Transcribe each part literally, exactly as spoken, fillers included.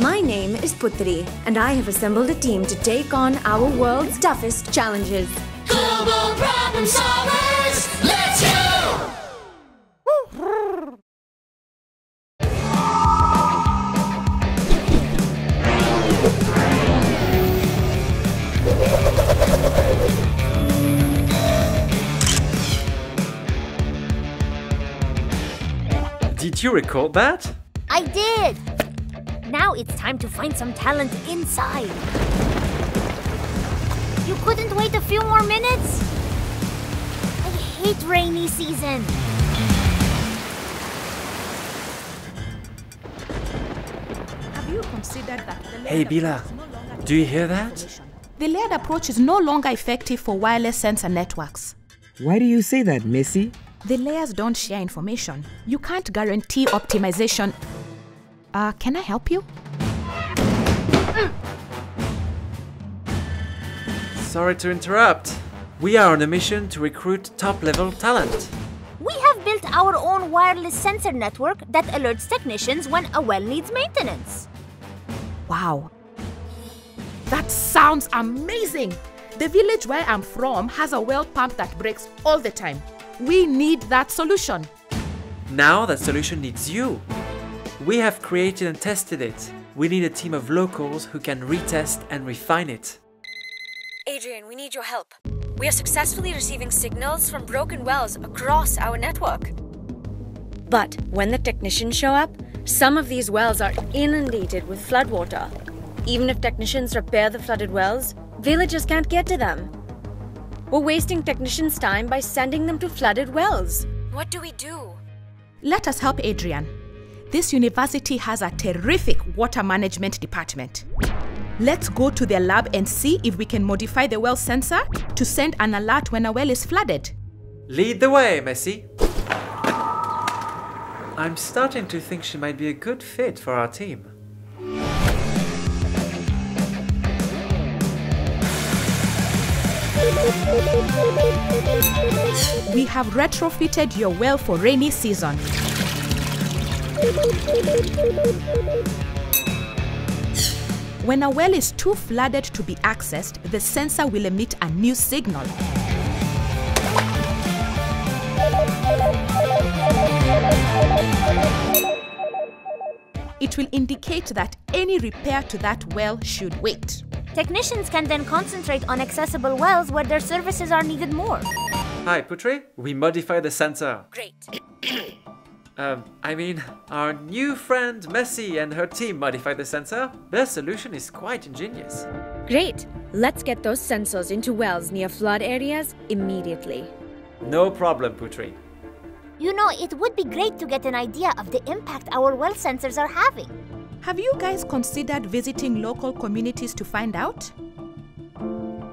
My name is Putri, and I have assembled a team to take on our world's toughest challenges. Global problem solvers, let's go! Did you record that? I did! Now it's time to find some talent inside. You couldn't wait a few more minutes? I hate rainy season. Have you considered that the Hey Bila, do you hear that? The layered approach is no longer effective for wireless sensor networks. Why do you say that, Missy? The layers don't share information. You can't guarantee optimization. Uh, can I help you? Sorry to interrupt. We are on a mission to recruit top-level talent. We have built our own wireless sensor network that alerts technicians when a well needs maintenance. Wow. That sounds amazing! The village where I'm from has a well pump that breaks all the time. We need that solution. Now that solution needs you. We have created and tested it. We need a team of locals who can retest and refine it. Adrian, we need your help. We are successfully receiving signals from broken wells across our network. But when the technicians show up, some of these wells are inundated with floodwater. Even if technicians repair the flooded wells, villagers can't get to them. We're wasting technicians' time by sending them to flooded wells. What do we do? Let us help Adrian. This university has a terrific water management department. Let's go to their lab and see if we can modify the well sensor to send an alert when a well is flooded. Lead the way, Messi. I'm starting to think she might be a good fit for our team. We have retrofitted your well for rainy season. When a well is too flooded to be accessed, the sensor will emit a new signal. It will indicate that any repair to that well should wait. Technicians can then concentrate on accessible wells where their services are needed more. Hi, Putri. We modified the sensor. Great. Um, I mean, our new friend Messi and her team modified the sensor. Their solution is quite ingenious. Great. Let's get those sensors into wells near flood areas immediately. No problem, Putri. You know, it would be great to get an idea of the impact our well sensors are having. Have you guys considered visiting local communities to find out?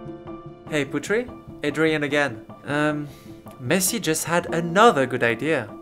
Hey, Putri. Adrian again. Um, Messi just had another good idea.